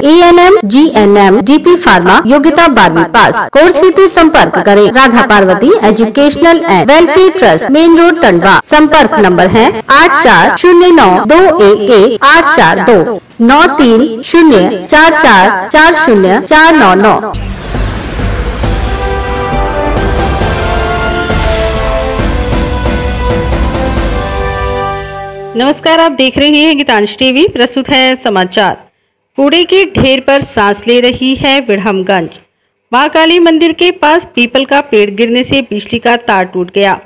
ANM, GNM, DP pharma, योग्यता 12वीं पास। Course हेतु संपर्क करें Radha Parvati educational and welfare trust, main road, Tandwa. संपर्क नंबर है 8409211842 9304440499। नमस्कार, आप देख रहे हैं गीतांश टीवी। प्रस्तुत है समाचार। कूड़े के ढेर पर सांस ले रही है विड़हमगंज। महाकाली मंदिर के पास पीपल का पेड़ गिरने से बिजली का तार टूट गया।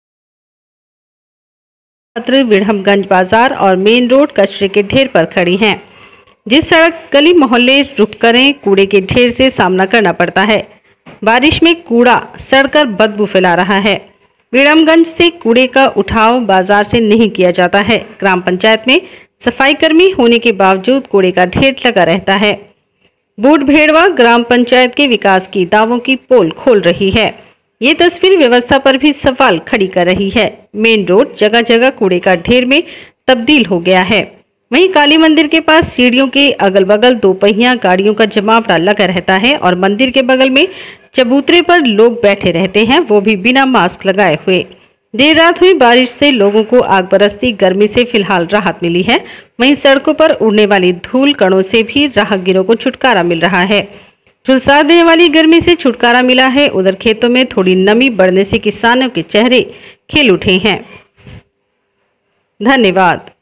विड़हमगंज बाजार और मेन रोड कचरे के ढेर पर खड़ी हैं। जिस सड़क गली मोहल्ले रुक करें, कूड़े के ढेर से सामना करना पड़ता है। बारिश में कूड़ा सड़कर बदबू फैला रहा है। विड़हमगंज से कूड़े का उठाव बाजार से नहीं किया जाता है। ग्राम पंचायत में सफाई कर्मी होने के बावजूद कूड़े का ढेर लगा रहता है। बूढ़भेड़वा ग्राम पंचायत के विकास की दावों की पोल खोल रही है। ये तस्वीर व्यवस्था पर भी सवाल खड़ी कर रही है। मेन रोड जगह जगह कूड़े का ढेर में तब्दील हो गया है। वहीं काली मंदिर के पास सीढ़ियों के अगल बगल 2 पहिया गाड़ियों का जमावड़ा लगा रहता है और मंदिर के बगल में चबूतरे पर लोग बैठे रहते हैं, वो भी बिना मास्क लगाए हुए। देर रात हुई बारिश से लोगों को आग बरसती गर्मी से फिलहाल राहत मिली है। वहीं सड़कों पर उड़ने वाली धूल कणों से भी राहगीरों को छुटकारा मिल रहा है। झुलसा देने वाली गर्मी से छुटकारा मिला है। उधर खेतों में थोड़ी नमी बढ़ने से किसानों के चेहरे खिल उठे हैं। धन्यवाद।